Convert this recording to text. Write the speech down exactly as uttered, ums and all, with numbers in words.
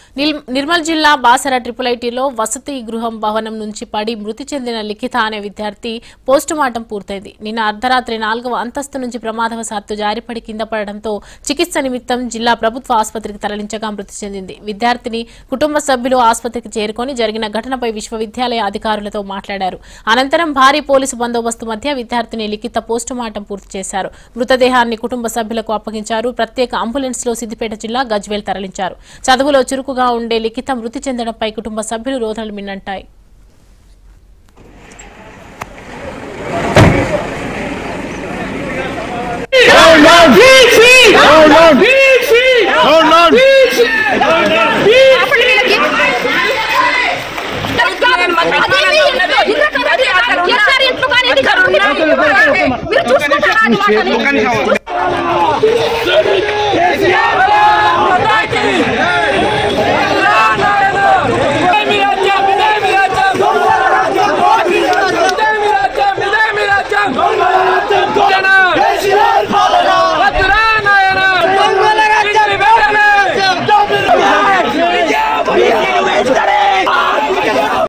నిర్మల్ జిల్లా బాసర ట్రిపుల్ ఐటీలో వసతి గృహం భవనం నుంచి పడి మృతి చెందిన లిఖిత అనే విద్యార్థి పోస్టుమార్టం పూర్తయింది. నిన్న అర్ధరాత్రి నాలుగవ అంతస్తు నుంచి ప్రమాదవశాత్తు జారిపడి కింద పడడంతో చికిత్స నిమిత్తం జిల్లా ప్రభుత్వ ఆసుపత్రికి తరలించగా మృతి చెందింది. విద్యార్థిని కుటుంబ సభ్యులు ఆసుపత్రికి చేరుకొని జరిగిన ఘటనపై విశ్వవిద్యాలయ అధికారులతో మాట్లాడారు. అనంతరం భారీ పోలీసు బందోబస్తు మధ్య విద్యార్థిని లిఖిత పోస్టుమార్టం పూర్తి చేశారు. మృతదేహాన్ని కుటుంబ సభ్యులకు అప్పగించారు. ప్రత్యేక అంబులెన్స్ లో సిద్దిపేట జిల్లా గజ్వేల్ తరలించారు. చదువులో చురుకుగా ఉండే లిఖిత మృతి చెందడంపై కుటుంబ సభ్యులు రోదనలు మిన్నంటాయి. మీరు చూసుకుంటారా